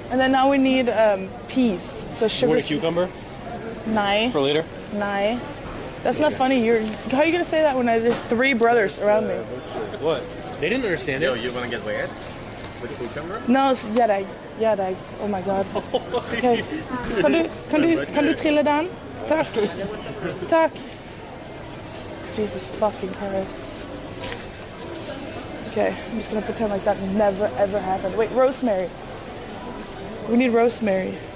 And then now we need peas. So sugar. Want a cucumber? Nej. For later? Nej. That's not funny. How are you gonna say that when there's 3 brothers around me? What? They didn't understand it. Yo, you wanna get wet? With cucumber? No, jag. Oh my god. Okay. Kan du trilla den? Tack. Tack. Jesus fucking Christ. Okay, I'm just gonna pretend like that never ever happened. Wait, rosemary. We need rosemary.